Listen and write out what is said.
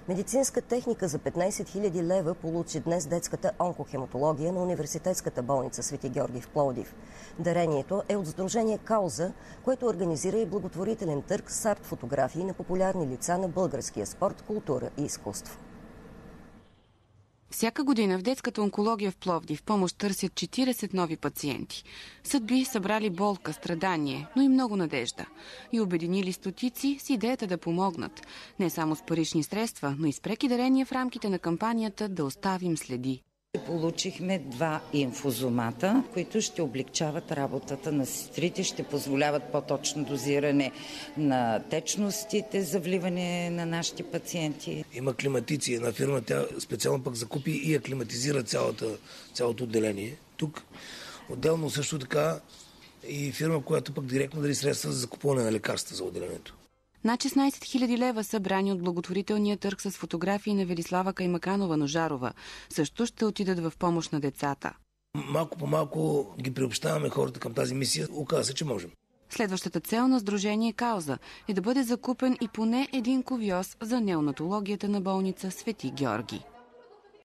Медицинска техника за 15 000 лева получи днес детската онкохематология на Университетската болница Свети Георги в Пловдив. Дарението е от сдружение Кауза, което организира и благотворителен търг с арт-фотографии на популярни лица на българския спорт, култура и изкуство. Всяка година в детската онкология в Пловдив помощ търсят 40 нови пациенти. Съдби събрали болка, страдание, но и много надежда. И обединили стотици с идеята да помогнат. Не само с парични средства, но и с преки дарения в рамките на кампанията "Да оставим следи". Получихме 2 инфузомата, които ще облегчават работата на сестрите, ще позволяват по-точно дозиране на течностите за вливане на нашите пациенти. Има климатици. Една фирма, тя специално пък закупи и аклиматизира цялото отделение. Тук отделно също така и фирма, която пък директно дали средства за закупуване на лекарства за отделението. Над 16 000 лева събрани от благотворителния търг с фотографии на Велислава Каймаканова-Ножарова. Също ще отидат в помощ на децата. Малко по малко ги приобщаваме хората към тази мисия. Оказва се, че можем. Следващата цел на сдружение Кауза е да бъде закупен и поне един кувьоз за неонатологията на болница Свети Георги.